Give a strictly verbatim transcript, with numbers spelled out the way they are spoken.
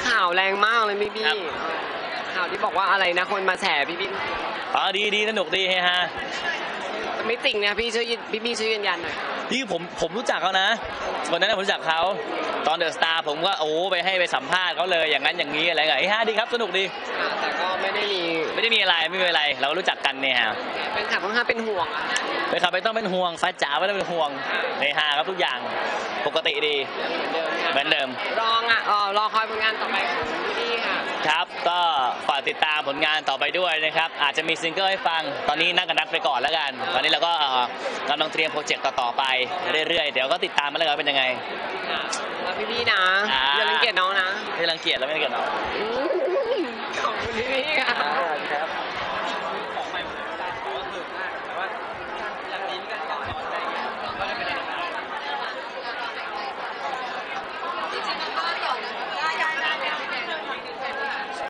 ข่าวแรงมากเลยพี่บี้ข่าวที่บอกว่าอะไรนะคนมาแฉพี่บี้อ๋อดีดีสนุกดีฮะไม่จริงนะพี่ช่วยพี่บี้ช่วยยืนยันหน่อยที่ผมผมรู้จักเขานะวันนั้นผมรู้จักเขาตอนเดอะสตาร์ผมก็โอ้ไปให้ไปสัมภาษณ์เขาเลยอย่างนั้นอย่างนี้อะไรเงี้ยฮะดีครับสนุกดีแต่ก็ไม่ได้มีไม่ได้มีอะไรไม่มีอะไรเรารู้จักกันเนี่ยฮะเป็นขับค่อนข้างเป็นห่วงอ่ะเป็นขับไม่ต้องเป็นห่วงฟ้าจ๋าไม่ต้องเป็นห่วงในฮาครับทุกอย่างปกติดีเหมือนเดิมรองอ่ะอ๋อรอคอยผลงานต่อไปของพี่บี้ค่ะครับก็ฝากติดตามผลงานต่อไปด้วยนะครับอาจจะมีซิงเกิลให้ฟังตอนนี้นั่งกันนัดไปก่อนแล้วกันตอนนี้เราก็กำลังเตรียมโปรเจกต์ต่อๆไปเรื่อยๆเดี๋ยวก็ติดตามมาแล้วกันเป็นยังไงแล้วพี่บี้นะอย่ารังเกียจน้องนะไม่รังเกียจแล้วไม่รังเกียจน้องขอบคุณพี่บี้ค่ะ